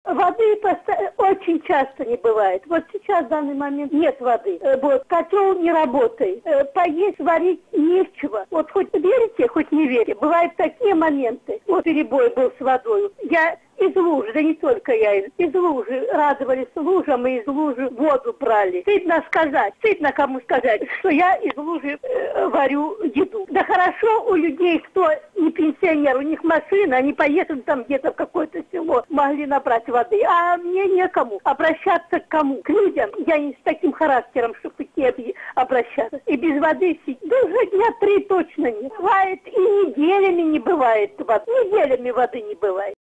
Воды очень часто не бывает. Вот сейчас в данный момент нет воды. Вот, котел не работает. Поесть, варить нечего. Вот хоть верите, хоть не верите. Бывают такие моменты. Вот перебой был с водой. Я из лужи, да не только я, из лужи радовались лужам и из лужи воду брали. Стыдно сказать, стыдно кому сказать, что я из лужи варю еду. Да хорошо у людей, кто не пенсионер, у них машина, они поехали там где-то в какое-то село, могли набрать воды. А мне некому. Обращаться к кому? К людям. Я не с таким характером, чтобы к тебе обращаться. И без воды сидеть. Да уже дня 3 точно не бывает. И неделями не бывает воды. Неделями воды не бывает.